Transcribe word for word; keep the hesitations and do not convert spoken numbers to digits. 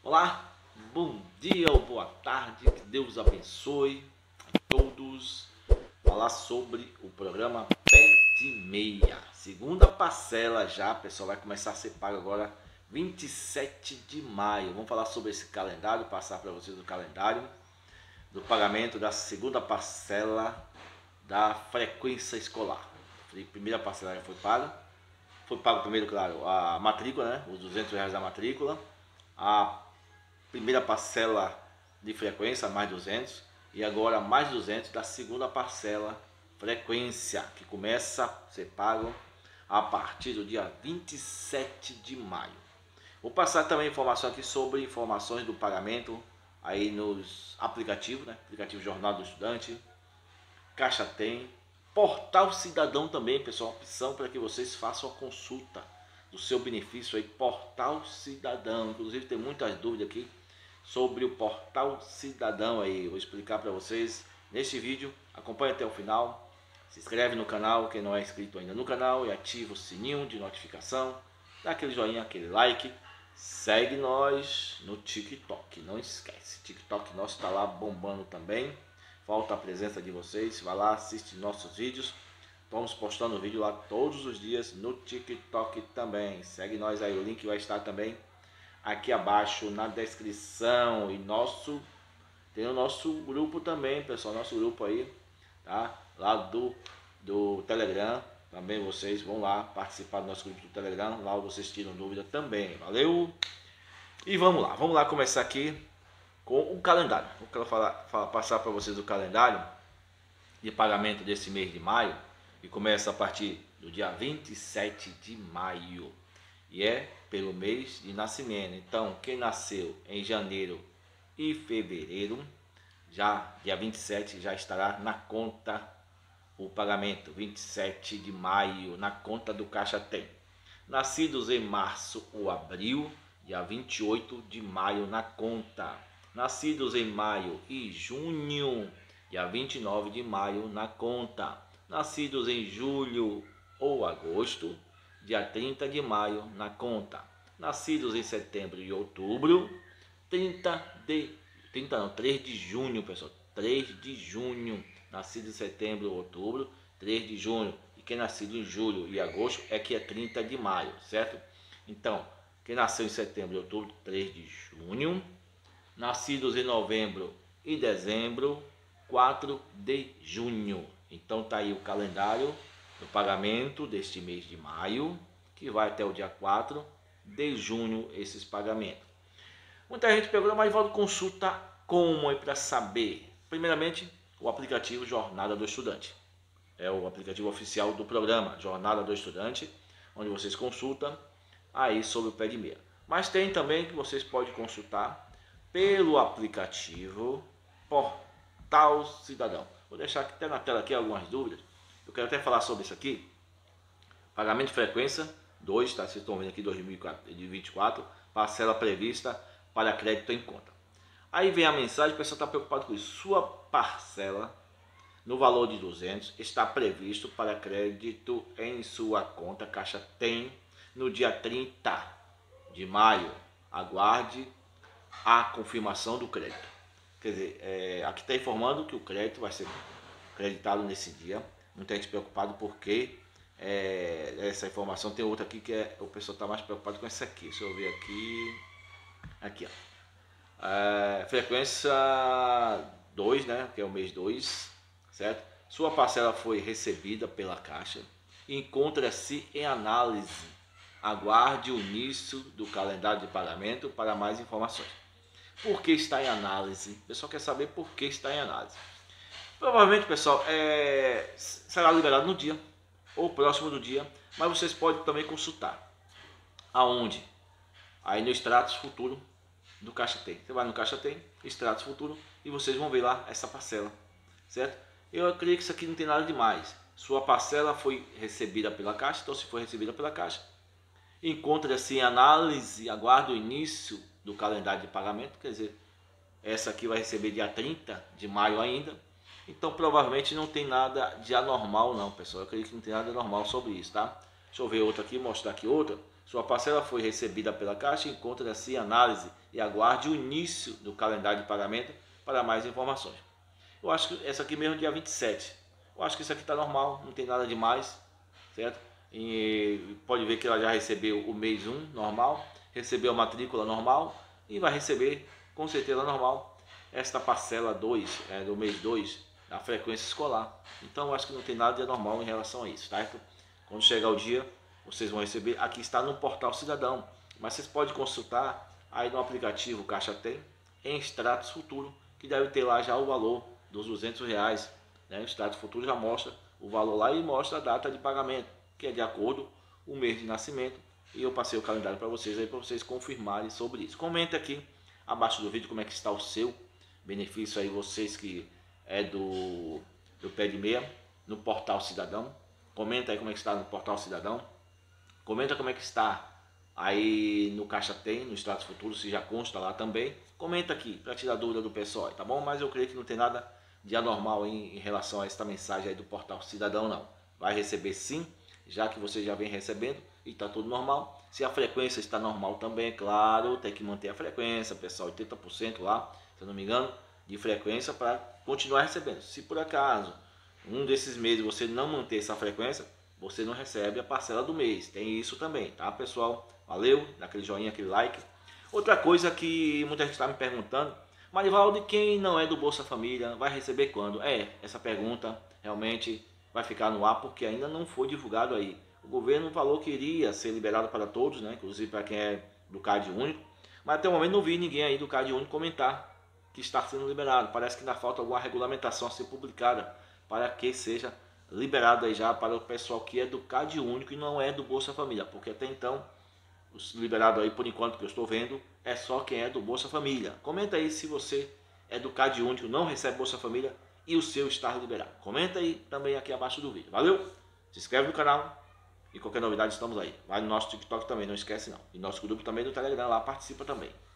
Olá, bom dia ou boa tarde, que Deus abençoe a todos. Falar sobre o programa Pé de Meia, segunda parcela já, pessoal, vai começar a ser pago agora vinte e sete de maio. Vamos falar sobre esse calendário, passar para vocês o calendário do pagamento da segunda parcela da frequência escolar. A primeira parcela já foi paga, foi pago primeiro, claro, a matrícula, né? Os duzentos reais da matrícula, a primeira parcela de frequência, mais duzentos, e agora mais duzentos da segunda parcela frequência, que começa a ser pago a partir do dia vinte e sete de maio. Vou passar também informação aqui sobre informações do pagamento aí nos aplicativos, né? Aplicativo Jornada do Estudante, Caixa Tem, Portal Cidadão também, pessoal, opção para que vocês façam a consulta do seu benefício aí, Portal Cidadão. Inclusive tem muitas dúvidas aqui sobre o Portal Cidadão aí, vou explicar para vocês neste vídeo. Acompanhe até o final, se inscreve no canal quem não é inscrito ainda no canal e ativa o sininho de notificação, dá aquele joinha, aquele like, segue nós no TikTok, não esquece, TikTok nosso está lá bombando também, falta a presença de vocês, vai lá, assiste nossos vídeos, estamos postando vídeo lá todos os dias no TikTok também, segue nós aí, o link vai estar também aqui abaixo na descrição. E nosso tem o nosso grupo também, pessoal, nosso grupo aí, tá? Lá do, do Telegram, também vocês vão lá participar do nosso grupo do Telegram, lá vocês tiram dúvida também, valeu? E vamos lá, vamos lá começar aqui com o calendário. Eu quero falar, falar, passar para vocês o calendário de pagamento desse mês de maio, que começa a partir do dia vinte e sete de maio. E é pelo mês de nascimento. Então, quem nasceu em janeiro e fevereiro, já dia vinte e sete já estará na conta o pagamento, vinte e sete de maio, na conta do Caixa Tem. Nascidos em março ou abril, dia vinte e oito de maio na conta. Nascidos em maio e junho, dia vinte e nove de maio na conta. Nascidos em julho ou agosto, dia trinta de maio na conta. Nascidos em setembro e outubro, trinta de trinta não, três de junho, pessoal, três de junho. Nascido em setembro ou outubro, três de junho. E quem nascido em julho e agosto é que é trinta de maio, certo? Então, quem nasceu em setembro e outubro, três de junho. Nascidos em novembro e dezembro, quatro de junho. Então tá aí o calendário do pagamento deste mês de maio, que vai até o dia quatro de junho esses pagamentos. Muita gente pergunta, mas Valdo, consulta como é para saber? Primeiramente, o aplicativo Jornada do Estudante. É o aplicativo oficial do programa Jornada do Estudante, onde vocês consultam aí sobre o pé de meia. Mas tem também que vocês podem consultar pelo aplicativo Portal Cidadão. Vou deixar aqui, até na tela aqui algumas dúvidas. Eu quero até falar sobre isso aqui. Pagamento de frequência dois, tá? Vocês estão vendo aqui dois mil e vinte e quatro, parcela prevista para crédito em conta. Aí vem a mensagem, o pessoal está preocupado com isso. Sua parcela no valor de duzentos está previsto para crédito em sua conta Caixa Tem no dia trinta de maio. Aguarde a confirmação do crédito. Quer dizer, é, aqui está informando que o crédito vai ser creditado nesse dia. Muita gente preocupado porque é, essa informação. Tem outra aqui que é, o pessoal está mais preocupado com essa aqui. Deixa eu ver aqui. Aqui, ó. É, frequência dois, né? Que é o mês dois, certo? Sua parcela foi recebida pela Caixa. Encontra-se em análise. Aguarde o início do calendário de pagamento para mais informações. Por que está em análise? O pessoal quer saber por que está em análise. Provavelmente, pessoal, é, será liberado no dia ou próximo do dia, mas vocês podem também consultar. Aonde? Aí no Extratos Futuro do Caixa Tem. Você vai no Caixa Tem, Extratos Futuro, e vocês vão ver lá essa parcela, certo? Eu acredito que isso aqui não tem nada demais. Sua parcela foi recebida pela Caixa, então se foi recebida pela Caixa, encontra-se em análise, aguarda o início do calendário de pagamento, quer dizer, essa aqui vai receber dia trinta de maio ainda, então provavelmente não tem nada de anormal não, pessoal. Eu acredito que não tem nada de anormal sobre isso, tá? Deixa eu ver outra aqui, mostrar aqui outra. Sua parcela foi recebida pela Caixa, encontra-se em análise e aguarde o início do calendário de pagamento para mais informações. Eu acho que essa aqui mesmo é dia vinte e sete. Eu acho que isso aqui está normal, não tem nada demais, certo? E pode ver que ela já recebeu o mês um normal, recebeu a matrícula normal e vai receber com certeza normal esta parcela dois, é, do mês dois da frequência escolar. Então eu acho que não tem nada de anormal em relação a isso, certo? Quando chegar o dia, vocês vão receber. Aqui está no Portal Cidadão, mas vocês podem consultar aí no aplicativo Caixa Tem, em Extratos Futuro, que deve ter lá já o valor dos duzentos reais, né? O Extratos Futuro já mostra o valor lá e mostra a data de pagamento, que é de acordo com o mês de nascimento, e eu passei o calendário para vocês aí, para vocês confirmarem sobre isso. Comenta aqui abaixo do vídeo como é que está o seu benefício aí, vocês que é do, do Pé de Meia, no Portal Cidadão. Comenta aí como é que está no Portal Cidadão. Comenta como é que está aí no Caixa Tem, no Extratos Futuro, se já consta lá também. Comenta aqui para tirar dúvida do pessoal, tá bom? Mas eu creio que não tem nada de anormal em, em relação a esta mensagem aí do Portal Cidadão, não. Vai receber sim, já que você já vem recebendo e está tudo normal. Se a frequência está normal também, é claro, tem que manter a frequência, pessoal, oitenta por cento lá, se eu não me engano, de frequência para continuar recebendo. Se por acaso um desses meses você não manter essa frequência, você não recebe a parcela do mês. Tem isso também, tá, pessoal? Valeu, dá aquele joinha, aquele like. Outra coisa que muita gente está me perguntando, Marivaldo, quem não é do Bolsa Família vai receber quando? É, essa pergunta realmente vai ficar no ar porque ainda não foi divulgado aí. O governo falou que iria ser liberado para todos, né? Inclusive para quem é do Cade Único, mas até o momento não vi ninguém aí do Cade Único comentar que está sendo liberado. Parece que ainda falta alguma regulamentação a ser publicada para que seja liberado aí já para o pessoal que é do Cade Único e não é do Bolsa Família, porque até então os liberados aí, por enquanto que eu estou vendo, é só quem é do Bolsa Família. Comenta aí se você é do Cade Único, não recebe Bolsa Família e o seu está liberado. Comenta aí também aqui abaixo do vídeo. Valeu? Se inscreve no canal e qualquer novidade estamos aí. Vai no nosso TikTok também, não esquece não. E nosso grupo também do Telegram, lá participa também.